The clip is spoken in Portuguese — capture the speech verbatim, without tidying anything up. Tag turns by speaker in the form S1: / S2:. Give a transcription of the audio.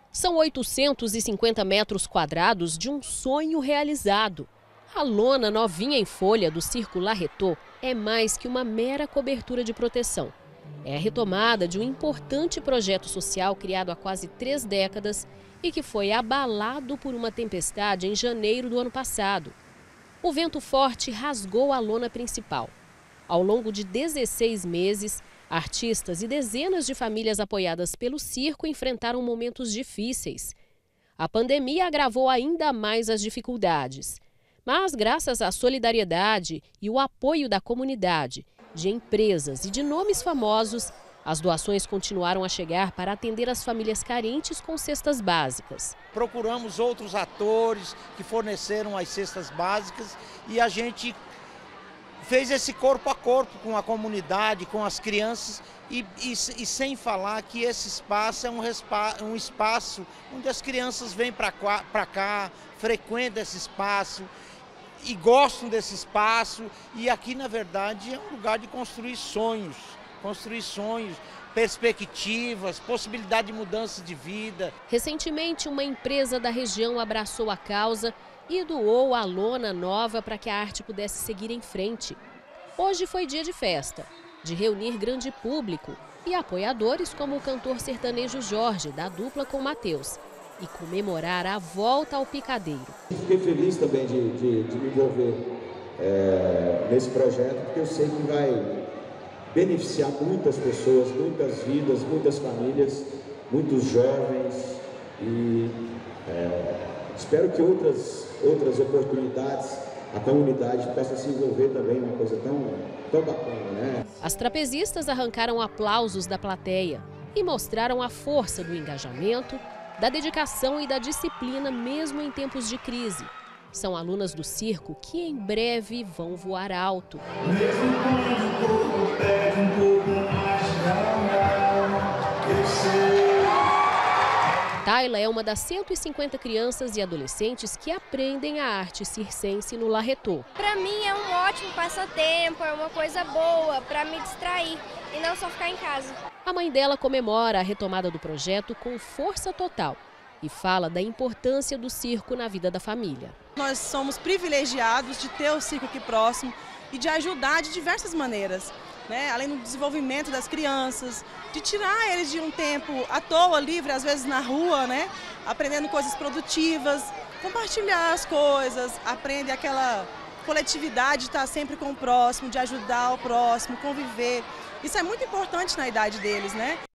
S1: São oitocentos e cinquenta metros quadrados de um sonho realizado. A lona novinha em folha do Circo Larretô é mais que uma mera cobertura de proteção. É a retomada de um importante projeto social criado há quase três décadas e que foi abalado por uma tempestade em janeiro do ano passado. O vento forte rasgou a lona principal. Ao longo de dezesseis meses, artistas e dezenas de famílias apoiadas pelo circo enfrentaram momentos difíceis. A pandemia agravou ainda mais as dificuldades. Mas, graças à solidariedade e o apoio da comunidade, de empresas e de nomes famosos, as doações continuaram a chegar para atender as famílias carentes com cestas básicas.
S2: Procuramos outros atores que forneceram as cestas básicas e a gente fez esse corpo a corpo com a comunidade, com as crianças e, e, e sem falar que esse espaço é um, respa, um espaço onde as crianças vêm para cá, cá, frequentam esse espaço e gostam desse espaço. E aqui, na verdade, é um lugar de construir sonhos, construir sonhos, perspectivas, possibilidade de mudança de vida.
S1: Recentemente, uma empresa da região abraçou a causa e doou a lona nova para que a arte pudesse seguir em frente. Hoje foi dia de festa, de reunir grande público e apoiadores como o cantor sertanejo Jorge, da dupla com Matheus, e comemorar a volta ao picadeiro.
S3: Fiquei feliz também de, de, de me envolver é, nesse projeto, porque eu sei que vai beneficiar muitas pessoas, muitas vidas, muitas famílias, muitos jovens e é, espero que outras, outras oportunidades a comunidade possa se envolver também numa coisa tão, tão bacana, né?
S1: As trapezistas arrancaram aplausos da plateia e mostraram a força do engajamento, da dedicação e da disciplina mesmo em tempos de crise. São alunas do circo que em breve vão voar alto. Tayla é uma das cento e cinquenta crianças e adolescentes que aprendem a arte circense no Larretô.
S4: Para mim é um ótimo passatempo, é uma coisa boa para me distrair e não só ficar em casa.
S1: A mãe dela comemora a retomada do projeto com força total e fala da importância do circo na vida da família.
S5: Nós somos privilegiados de ter o circo aqui próximo e de ajudar de diversas maneiras, né? Além do desenvolvimento das crianças, de tirar eles de um tempo à toa, livre, às vezes na rua, né? Aprendendo coisas produtivas, compartilhar as coisas, aprende aquela coletividade de estar sempre com o próximo, de ajudar o próximo, conviver. Isso é muito importante na idade deles, né?